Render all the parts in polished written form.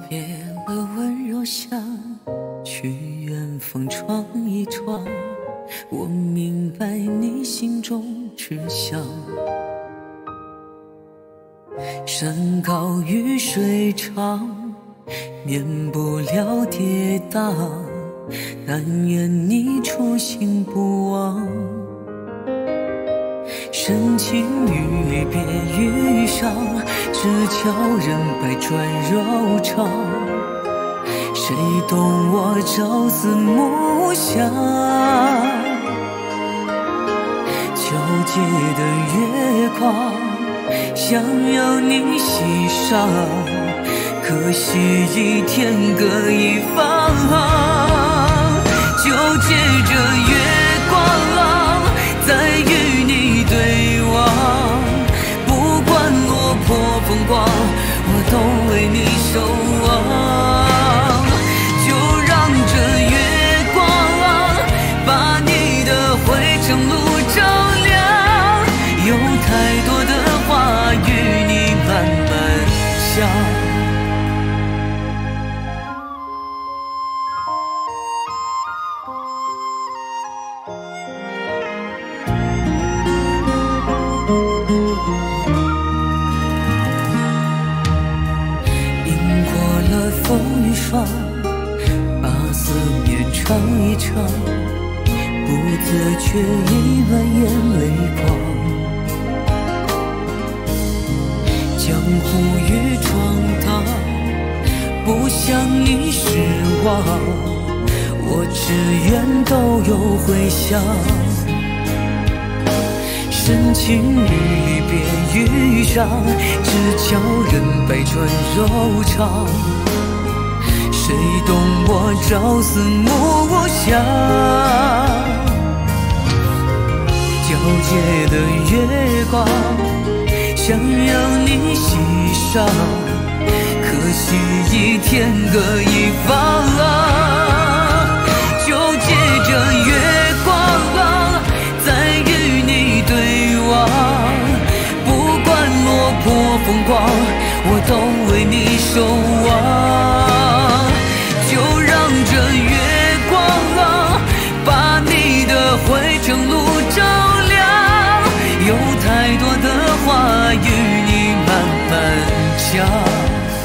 别了温柔乡，去远方闯一闯。我明白你心中志向，山高雨水长，免不了跌宕，但愿你初心不忘。深情与别遇上，只叫人百转柔肠。谁懂我朝思暮想？皎洁的月光，想要你欣赏，可惜一天各一方。就借着月光，再与你对望，不管落魄风光，我都为你守望。就让这月光把你的回程路照亮，有太多的话与你慢慢想。风雨霜，把思念唱一唱，不自觉溢满眼泪光。江湖与闯荡，不向你失望，我只愿都有回响。深情与别遇上，只叫人百转柔肠。谁懂我朝思暮想？皎洁的月光，想要你欣赏，可惜一天各一方。就借着月光，再与你对望，不管落魄风光，我都为你守望。就让这月光把你的回程路照亮，有太多的话与你慢慢讲。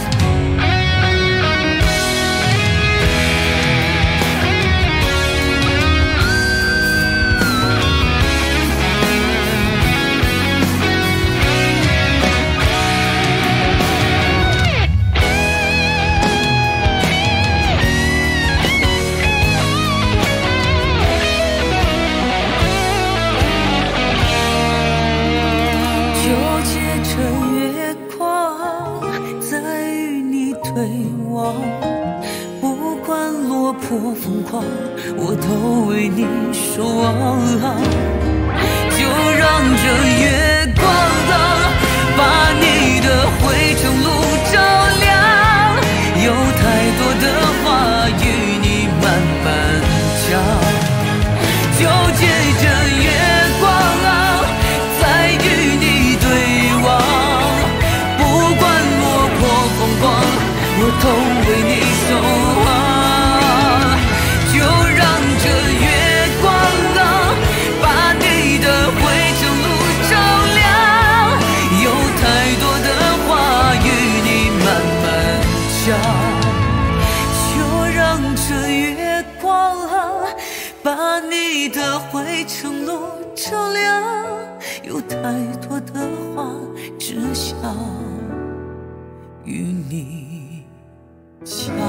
对望，不管落魄疯狂，我都为你守望。就让这月光把你的回程路照亮，有太多的话与你慢慢讲。就借着月光，再与你对望，不管落魄风光，我都为你守望。就让这月光把你的回程路照亮，有太多的话与你慢慢讲。就让这月光把你的回程路照亮，有太多的话只想与你讲。